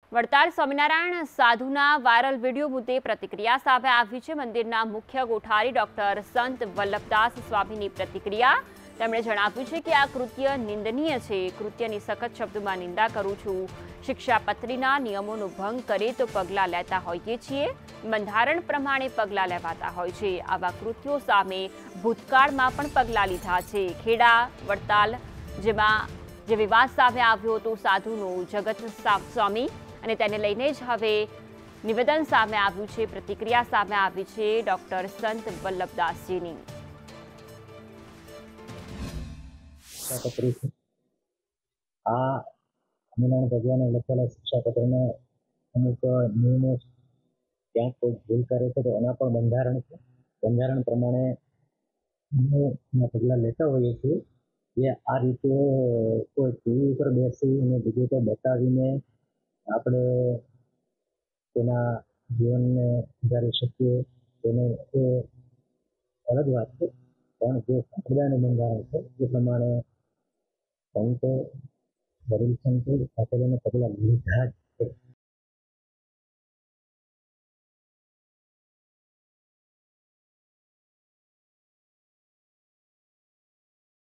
વડતાલ સ્વામિનારાયણ સાધુના viral video મુદ્દે પ્રતિક્રિયા સામે આવી છે। મંદિરના મુખ્ય ગોઠારી ડોક્ટર સંત વલ્લભદાસ સ્વામીની પ્રતિક્રિયા। તેમણે જણાવ્યું છે કે આ કૃત્ય નિંદનીય છે। કૃત્યની સખત શબ્દોમાં નિંદા કરું છું। શિક્ષાપત્રીના નિયમોનો ભંગ કરે તો પગલાં લેતા હોઈએ છીએ। બંધારણ પ્રમાણે પગલાં લેવાતા હોય છે। આવા કૃત્યો સામે ભૂતકાળમાં પણ પગલાં લીધા છે। ખેડા વડતાલ જેમાં જે વિવાદ સામે આવ્યો હતો સાધુનો જગત સ્વામી અને તેને લઈને જ હવે નિવેદન સામે આવ્યું છે, પ્રતિક્રિયા સામે આવી છે ડોક્ટર સંત વલ્લભદાસજીની। આ સ્વામિનારાયણ ભગવાને લખેલા શિક્ષાપત્રના અમુક નિયમો ક્યાંક કોઈ ભૂલ કરે છે તો એના પણ બંધારણ છે। બંધારણ પ્રમાણે પગલાં લેતા હોઈએ છીએ। જે આ રીતે કોઈ ટીવી ઉપર બેસીને બીજું તો બતાવીને આપણે તેના જીવનને સુધારી શકીએ તેને એ અલગ વાત છે, પણ જે સંપ્રદાયનું બંધારણ છે એ પ્રમાણે સંતો વડીલ સંતો સાથે પગલાં લીધા જ છે।